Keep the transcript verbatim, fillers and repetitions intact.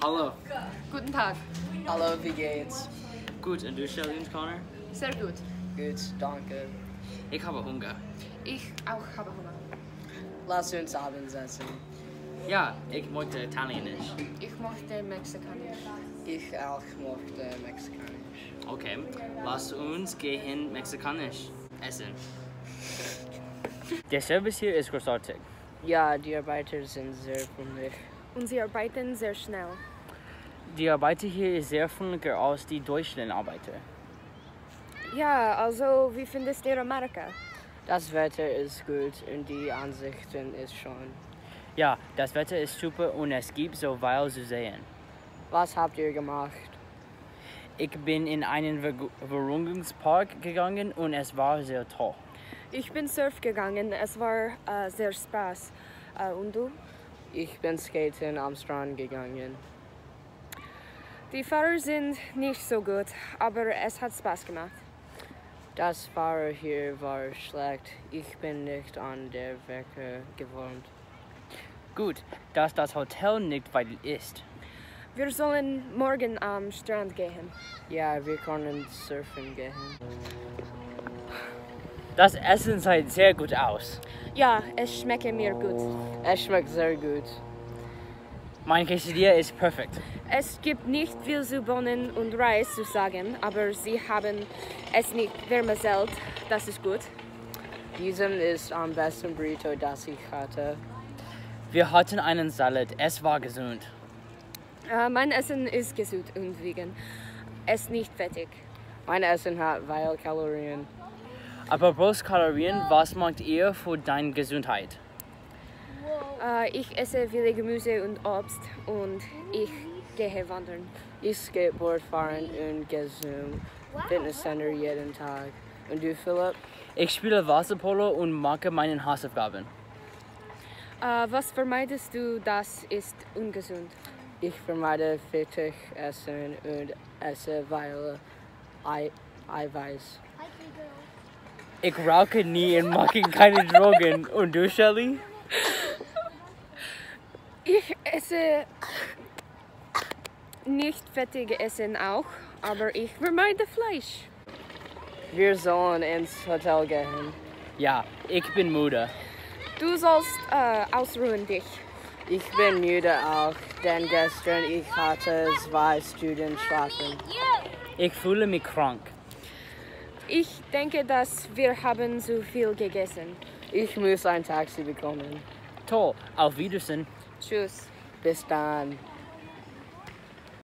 Hallo. Guten Tag. Hallo, wie geht's? Gut, und du, Shelly und Connor? Sehr gut. Gut, danke. Ich habe Hunger. Ich auch habe Hunger. Lass uns abends essen. Ja, ich möchte Italienisch. Ich möchte Mexikanisch. Ich auch mochte Mexikanisch. Okay, lass uns gehen Mexikanisch essen. Der Service hier ist großartig. Ja, die Arbeiter sind sehr freundlich. Und sie arbeiten sehr schnell. Die Arbeiter hier ist sehr freundlicher als die deutschen Arbeiter. Ja, also wie findest du Amerika? Das Wetter ist gut und die Ansichten ist schön. Ja, das Wetter ist super und es gibt so viel zu sehen. Was habt ihr gemacht? Ich bin in einen Ver- Vergnügungspark gegangen und es war sehr toll. Ich bin surf gegangen. Es war äh, sehr Spaß. Äh, und du? Ich bin skaten am Strand gegangen. Die Fahrer sind nicht so gut, aber es hat Spaß gemacht. Das Fahrer hier war schlecht. Ich bin nicht an der Werke gewohnt. Gut, dass das Hotel nicht weit ist. Wir sollen morgen am Strand gehen. Ja, wir können surfen gehen. Das Essen sieht sehr gut aus. Ja, es schmeckt mir gut. Es schmeckt sehr gut. Mein Quesadilla ist perfekt. Es gibt nicht viel zu Bohnen und Reis zu sagen, aber sie haben es nicht vermiselt. Das ist gut. Diesem ist am besten Burrito, das ich hatte. Wir hatten einen Salat. Es war gesund. Äh, mein Essen ist gesund und vegan. Es ist nicht fettig. Mein Essen hat viel Kalorien. Aber bloß Kalorien, was macht ihr für deine Gesundheit? Äh, ich esse viele Gemüse und Obst und ich gehe wandern. Ich Skateboard fahren und gehe zum Fitnesscenter jeden Tag. Und du, Philipp? Ich spiele Wasserpolo und mache meine Hausaufgaben. Äh, was vermeidest du, das ist ungesund? Ich vermeide fettig essen und esse viele Ei Eiweiß. Ich rauche nie und mache keine Drogen. Und du, Shelly? Ich esse nicht fettige Essen auch, aber ich vermeide Fleisch. Wir sollen ins Hotel gehen. Ja, ich bin müde. Du sollst äh, ausruhen dich. Ich bin müde auch, denn gestern ich hatte zwei Stunden schlafen. Ich fühle mich krank. Ich denke, dass wir haben zu viel gegessen. Ich muss ein Taxi bekommen. Toll, auf Wiedersehen. Tschüss. Bis dann.